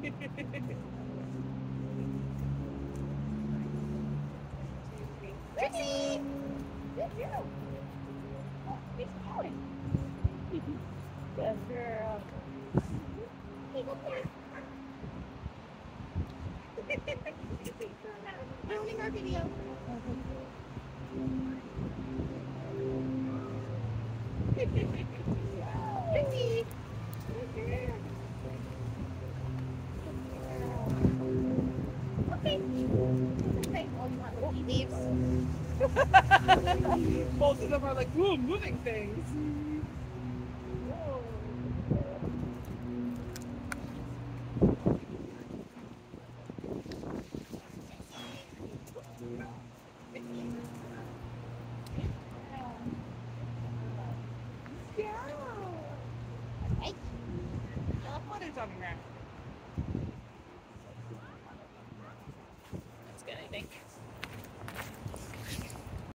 Trixie! Good girl. Oh, he's going. Good girl. Hey, good girl. Ruining our video. Trixie! Good girl. Okay. Okay. Oh, you want little leaves? Both of them are like, ooh, moving things. Yeah. Hey. What is on the ground?